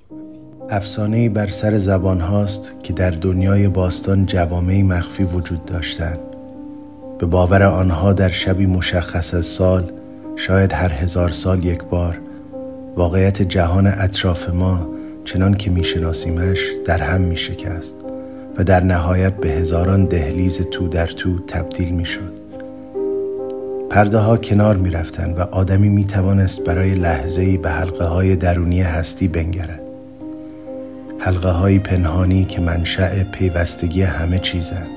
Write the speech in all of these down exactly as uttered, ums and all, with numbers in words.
افسانه‌ای بر سر زبان هاست که در دنیای باستان جوامعی مخفی وجود داشتند. به باور آنها در شبی مشخص از سال، شاید هر هزار سال یک بار، واقعیت جهان اطراف ما چنان که میشناسیمش در هم میشکست و در نهایت به هزاران دهلیز تو در تو تبدیل میشد. پرده ها کنار می رفتن و آدمی می توانست برای لحظه‌ای به حلقه های درونی هستی بنگرد. حلقه های پنهانی که منشأ پیوستگی همه چیزند.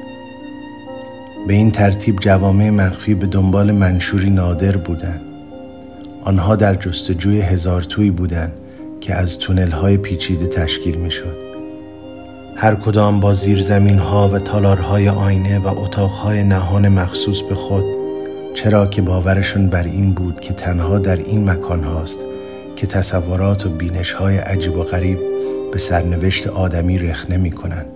به این ترتیب جوامع مخفی به دنبال منشوری نادر بودند. آنها در جستجوی هزارتویی بودند که از تونل های پیچیده تشکیل می شد. هر کدام با زیرزمین ها و تالارهای آینه و اتاقهای نهان مخصوص به خود، چرا که باورشون بر این بود که تنها در این مکان هاست که تصورات و بینش های عجیب و غریب به سرنوشت آدمی رخنه می کنند.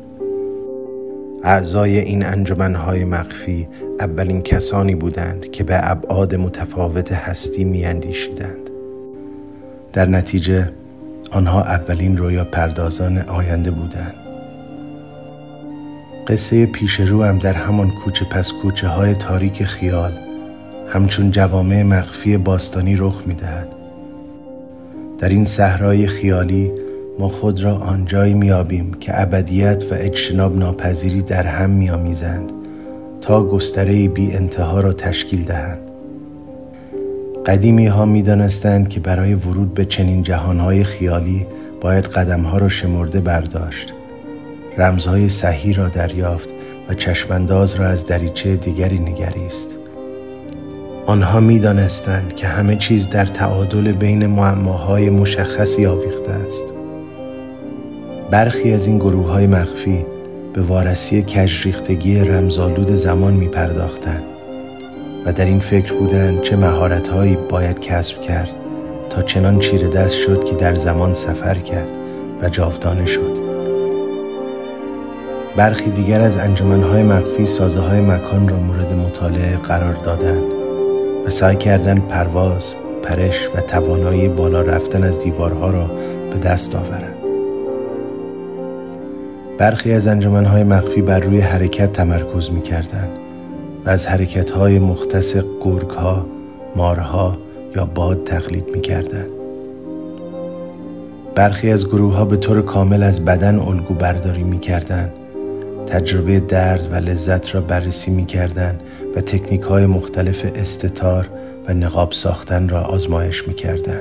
اعضای این انجمن‌های مخفی اولین کسانی بودند که به ابعاد متفاوت هستی می اندیشیدند. در نتیجه آنها اولین رویا پردازان آینده بودند. قصه پیش رو هم در همان کوچه پس کوچه های تاریک خیال همچون جوامع مخفی باستانی رخ می دهد. در این صحرای خیالی ما خود را آنجایی میابیم که ابدیت و اجتناب ناپذیری در هم میآمیزند تا گستره‌ای بی انتها را تشکیل دهند. قدیمی ها می دانستند که برای ورود به چنین جهانهای خیالی باید قدمها را شمرده برداشت، رمزهای صحیح را دریافت و چشمانداز را از دریچه دیگری نگریست. آنها می دانستند که همه چیز در تعادل بین معماهای مشخصی آویخته است. برخی از این گروه‌های مخفی به وارسی کژریختگی رمزآلود زمان می پرداختند و در این فکر بودند چه مهارت‌هایی باید کسب کرد تا چنان چیره دست شد که در زمان سفر کرد و جاودانه شد. برخی دیگر از انجمن‌های مخفی سازه‌های مکان را مورد مطالعه قرار دادند و سعی کردند پرواز، پرش و توانایی بالا رفتن از دیوارها را به دست آورند. برخی از انجمن‌های مخفی بر روی حرکت تمرکز می‌کردند و از حرکت‌های مختص گرگ‌ها، مارها یا باد تقلید می‌کردند. برخی از گروه‌ها به طور کامل از بدن الگو برداری می‌کردند، تجربه درد و لذت را بررسی می‌کردند و تکنیک‌های مختلف استتار و نقاب ساختن را آزمایش می‌کردند.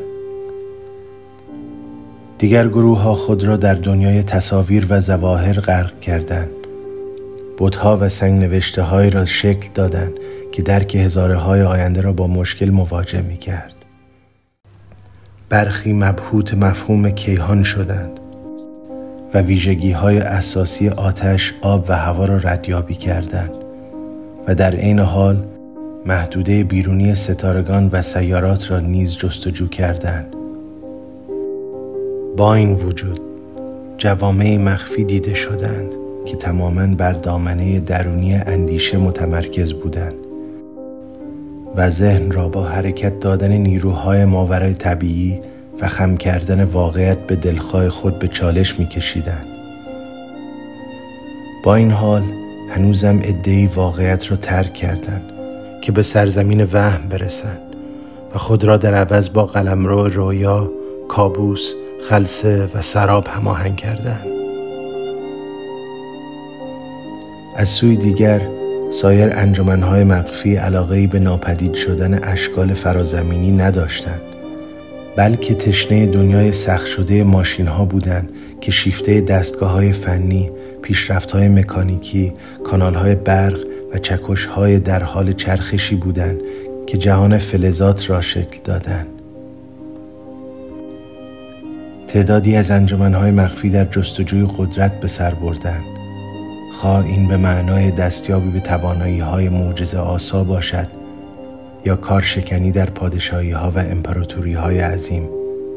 دیگر گروه ها خود را در دنیای تصاویر و ظواهر غرق کردند. بت‌ها و سنگ نوشته هایی را شکل دادند که درک هزاره های آینده را با مشکل مواجه می کرد. برخی مبهوت مفهوم کیهان شدند و ویژگی های اساسی آتش، آب و هوا را ردیابی کردند و در عین حال محدوده بیرونی ستارگان و سیارات را نیز جستجو کردند. با این وجود جوامع مخفی دیده شدند که تماماً بر دامنه درونی اندیشه متمرکز بودند و ذهن را با حرکت دادن نیروهای ماورای طبیعی و خم کردن واقعیت به دلخواه خود به چالش می‌کشیدند. با این حال هنوزم عده‌ای واقعیت را ترک کردند که به سرزمین وهم برسند و خود را در عوض با قلمرو رویا، کابوس، خلسه و سراب هماهنگ کردند. از سوی دیگر سایر انجمن‌های مخفی علاقه‌ای به ناپدید شدن اشکال فرازمینی نداشتند، بلکه تشنه دنیای سخت شده ماشین‌ها بودند که شیفته دستگاه‌های فنی، پیشرفت‌های مکانیکی، کانال‌های برق و چکش‌های در حال چرخشی بودند که جهان فلزات را شکل دادند. تعدادی از انجمن‌های مخفی در جستجوی قدرت به سر بردند، خواه این به معنای دستیابی به توانایی‌های معجزه آسا باشد یا کارشکنی در پادشاهی‌ها و امپراتوری‌های عظیم.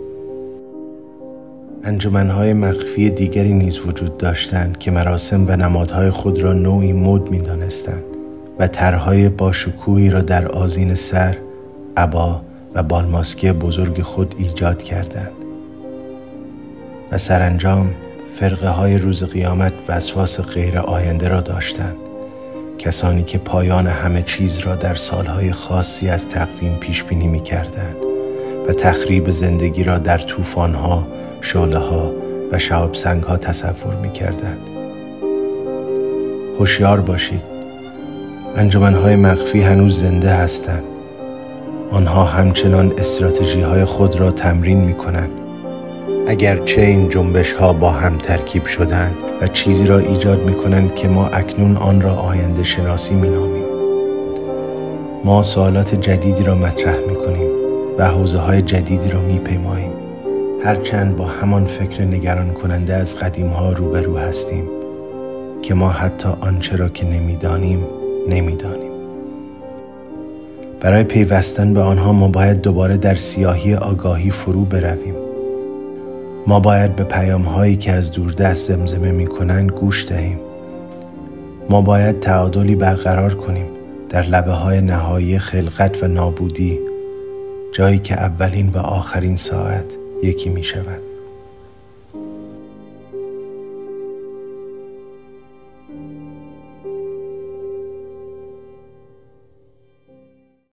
انجمن‌های مخفی دیگری نیز وجود داشتند که مراسم و نمادهای خود را نوعی مد می‌دانستند و طرح‌های باشکوهی را در آذین سر، عبا و بالماسکی بزرگ خود ایجاد کردند. و سرانجام فرقه های روز قیامت وسواس غیر آینده را داشتند، کسانی که پایان همه چیز را در سالهای خاصی از تقویم پیش بینی می کردند و تخریب زندگی را در طوفان‌ها، شعله‌ها و شهاب سنگ‌ها تصور می کردند. هوشیار باشید، انجمن‌های مخفی هنوز زنده هستند. آنها همچنان استراتژی‌های خود را تمرین می کنند. اگرچه این جنبش‌ها با هم ترکیب شدند و چیزی را ایجاد می کنند که ما اکنون آن را آینده شناسی می نامیم. ما سوالات جدیدی را مطرح می کنیم و حوزه‌های جدیدی را می پیماییم. هرچند با همان فکر نگران کننده از قدیم‌ها روبرو هستیم که ما حتی آنچه را که نمی‌دانیم نمی‌دانیم. برای پیوستن به آنها ما باید دوباره در سیاهی آگاهی فرو برویم. ما باید به پیام‌هایی که از دوردست زمزمه می‌کنند گوش دهیم. ما باید تعادلی برقرار کنیم در لبه‌های نهایی خلقت و نابودی، جایی که اولین و آخرین ساعت یکی می‌شود.